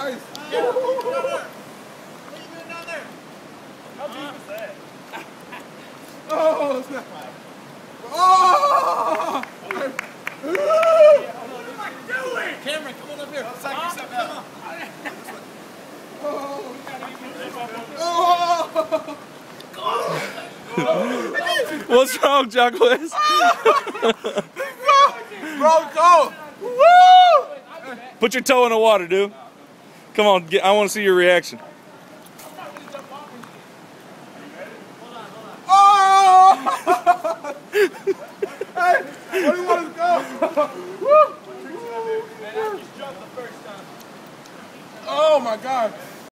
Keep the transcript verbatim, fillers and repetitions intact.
Nice. Yeah. What are you doing down there? How deep is that? Oh, snap. Oh! What am I doing? Cameron, come on up here. Psych Ah, yourself out. Oh! Oh! What's wrong, Jaquise? Bro, go! Woo! Put your toe in the water, dude. Come on, get, I want to see your reaction. Oh! Hey, where do you want to go? Woo! Oh my God.